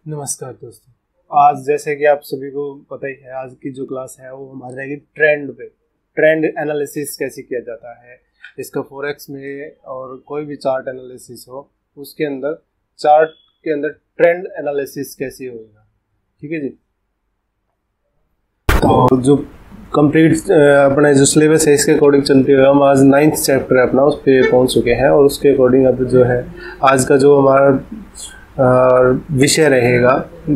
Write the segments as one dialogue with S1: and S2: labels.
S1: नमस्कार दोस्तों। आज जैसे कि आप सभी को पता ही है, आज की जो क्लास है वो हमारी रहेगी ट्रेंड पे। ट्रेंड एनालिसिस कैसे किया जाता है इसका फॉरेक्स में, और कोई भी चार्ट एनालिसिस हो उसके अंदर, चार्ट के अंदर ट्रेंड एनालिसिस कैसे होगा। ठीक है जी। तो जो कंप्लीट अपने जो सिलेबस है इसके अकॉर्डिंग चलते हुए हम आज 9th चैप्टर अपना उस पर पहुंच चुके हैं, और उसके अकॉर्डिंग अब जो है आज का जो हमारा विषय रहेगा,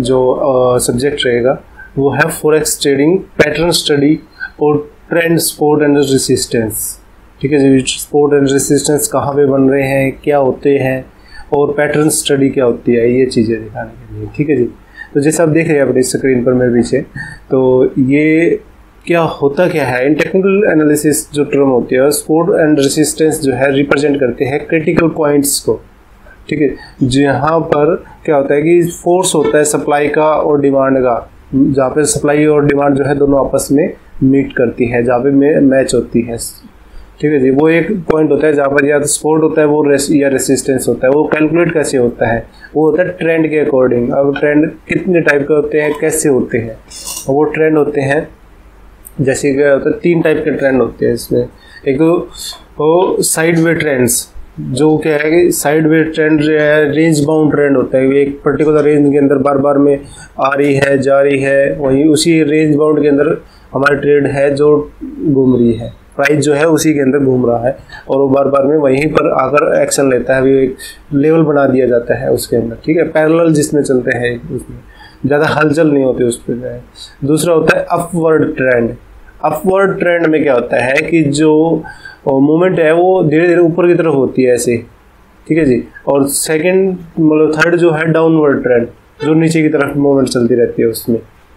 S1: जो सब्जेक्ट रहेगा वो है फॉरेक्स ट्रेडिंग, पैटर्न स्टडी और ट्रेंड, सपोर्ट एंड रेसिस्टेंस। ठीक है जी। सपोर्ट एंड रेसिस्टेंस कहाँ पे बन रहे हैं, क्या होते हैं, और पैटर्न स्टडी क्या होती है, ये चीज़ें दिखाने के लिए। ठीक है जी। तो जैसे आप देख रहे हैं अपनी स्क्रीन पर मेरे पीछे, तो ये क्या होता क्या है, इन टेक्निकल एनालिसिस जो टर्म होती है, सपोर्ट एंड रेसिस्टेंस जो है रिप्रेजेंट करते हैं क्रिटिकल पॉइंट्स को। ठीक है। जहाँ पर क्या होता है कि फोर्स होता है सप्लाई का और डिमांड का, जहाँ पे सप्लाई और डिमांड जो है दोनों आपस में मीट करती है, जहाँ पे मैच होती है। ठीक है जी। वो एक पॉइंट होता है जहाँ पर या तो सपोर्ट होता है वो या रेसिस्टेंस होता है। वो कैलकुलेट कैसे होता है, वो होता है ट्रेंड के अकॉर्डिंग। अब ट्रेंड कितने टाइप के होते हैं, कैसे होते हैं, और वो ट्रेंड होते हैं जैसे क्या होता है, 3 टाइप के ट्रेंड होते हैं इसमें। एक तो वो साइड वे ट्रेंड्स, जो क्या है कि sideway trend range bound trend होता है। एक पर्टिकुलर रेंज के अंदर बार बार में आ रही है, जा रही है, वहीं उसी रेंज बाउंड के अंदर हमारी ट्रेड है जो घूम रही है, प्राइस जो है उसी के अंदर घूम रहा है, और वो बार बार में वहीं पर आकर एक्शन लेता है। एक लेवल बना दिया जाता है उसके अंदर। ठीक है। पैरेलल जिसमें चलते हैं, उसमें ज़्यादा हलचल नहीं होती उस पर। दूसरा होता है अपवर्ड ट्रेंड। अपवर्ड ट्रेंड में क्या होता है कि जो मूवमेंट है वो धीरे धीरे ऊपर की तरफ होती है ऐसे। ठीक है जी। और सेकंड मतलब थर्ड जो है डाउनवर्ड ट्रेंड, जो नीचे की तरफ मूवमेंट चलती रहती है उसमें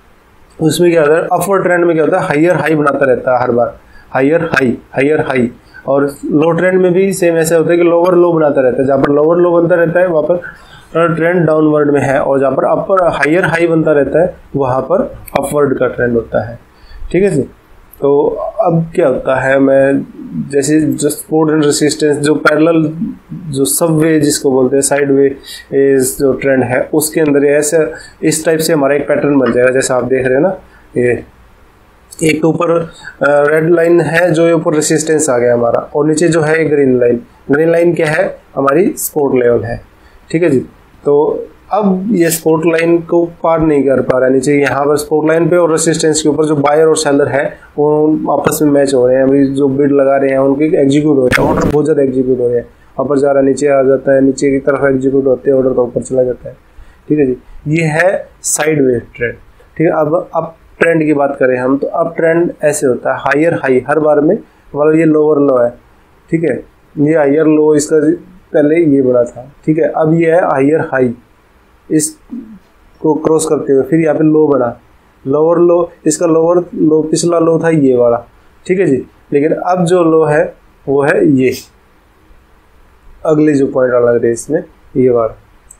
S1: क्या होता है, अपवर्ड ट्रेंड में क्या होता है, हायर हाई बनाता रहता है हर बार, हायर हाई हायर हाई। और लो ट्रेंड में भी सेम ऐसा होता है कि लोअर लो बनाता रहता है। जहाँ पर लोअर लो बनता रहता है वहाँ पर ट्रेंड डाउनवर्ड में है, और जहाँ पर अपर हायर हाई बनता रहता है वहाँ पर अपवर्ड का ट्रेंड होता है। ठीक है जी। तो अब क्या होता है, मैं जैसे जो सपोर्ट एंड रेसिस्टेंस, जो पैरेलल, जो सब वे जिसको बोलते हैं, साइड वे जो ट्रेंड है उसके अंदर ऐसे इस टाइप से हमारा एक पैटर्न बन जाएगा। जैसे आप देख रहे हैं ना, ये एक तो ऊपर रेड लाइन है जो ऊपर रेसिस्टेंस आ गया हमारा, और नीचे जो है ग्रीन लाइन। ग्रीन लाइन क्या है, हमारी सपोर्ट लेवल है। ठीक है जी। तो अब ये सपोर्ट लाइन को पार नहीं कर पा रहा है नीचे, यहाँ पर सपोर्ट लाइन पे और रेसिस्टेंस के ऊपर जो बायर और सेलर है वो आपस में मैच हो रहे हैं। अभी जो बिड लगा रहे हैं उनके एग्जीक्यूट हो रहे हैं, ऑर्डर बहुत ज़्यादा एग्जीक्यूट हो रहे हैं। ऊपर जा रहा है, नीचे आ जाता है, नीचे की तरफ एग्जीक्यूट होते हैं, ऑर्डर तो ऊपर चला जाता है। ठीक है जी। ये है साइड वे ट्रेंड। ठीक है। अब ट्रेंड की बात करें हम, तो अब ट्रेंड ऐसे होता है, हायर हाई हर बार में, मतलब ये लोअर लो है। ठीक है। ये हायर लो, इसका पहले ये बना था। ठीक है। अब ये है हायर हाई, इसको क्रॉस करते हुए फिर यहाँ पे लो बना, लोअर लो, इसका लोअर लो पिछला लो था ये वाला। ठीक है जी। लेकिन अब जो लो है वो है ये अगले जो पॉइंट अलग रहे इसमें, ये वाला।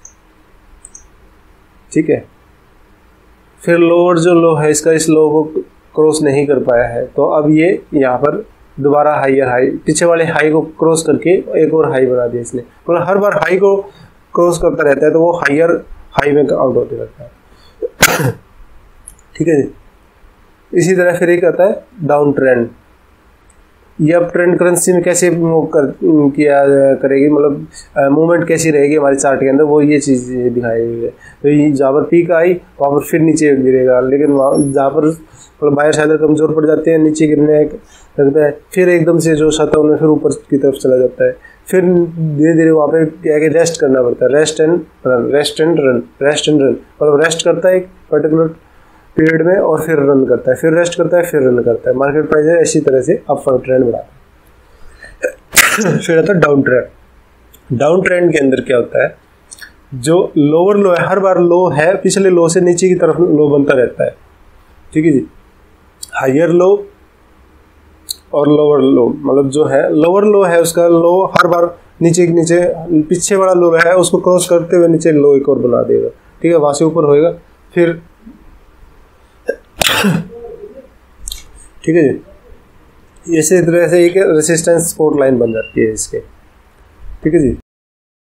S1: ठीक है। फिर लोअर जो लो है इसका इस लो को क्रॉस नहीं कर पाया है, तो अब ये यहाँ पर दोबारा हायर हाई, पीछे वाले हाई को क्रॉस करके एक और हाई बना दिया इसने। मतलब हर बार हाई को क्रॉस करता रहता है तो वो हायर हाई में आउट होते रहता है। ठीक है जी। इसी तरह फिर एक आता है डाउन ट्रेंड। ये अब ट्रेंड करेंसी में कैसे मूव किया करेगी, मतलब मूवमेंट कैसी रहेगी हमारे चार्ट के अंदर, वो ये चीज़ दिखाई गई है। तो जहाँ पर पीक आई वहाँ पर फिर नीचे गिरेगा, लेकिन वहाँ जहाँ पर मतलब बायर सेलर कमज़ोर पड़ जाते हैं, नीचे गिरने लगता है, फिर एकदम से जोश आता है उनमें, फिर ऊपर की तरफ चला जाता है। फिर धीरे धीरे वहाँ पे क्या है कि रेस्ट करना पड़ता है, rest and run, rest and run, rest and run. मतलब रेस्ट करता है एक पर्टिकुलर पीरियड में और फिर रन करता है, फिर रेस्ट करता है, फिर रन करता है। मार्केट प्राइस है इसी तरह से अपवर्ड ट्रेंड बढ़ाता है। फिर आता है डाउन ट्रेंड। डाउन ट्रेंड के अंदर क्या होता है, जो लोअर लो है, हर बार लो है, पिछले लो से नीचे की तरफ लो बनता रहता है। ठीक है जी। हायर लो और लोअर लो, मतलब जो है लोअर लो है उसका लो हर बार नीचे पीछे वाला लो है उसको क्रॉस करते हुए नीचे लो एक और बना देगा। ठीक है। वहाँ से ऊपर होएगा फिर। ठीक है जी। इसी तरह से एक रेसिस्टेंस सपोर्ट लाइन बन जाती है इसके। ठीक है जी।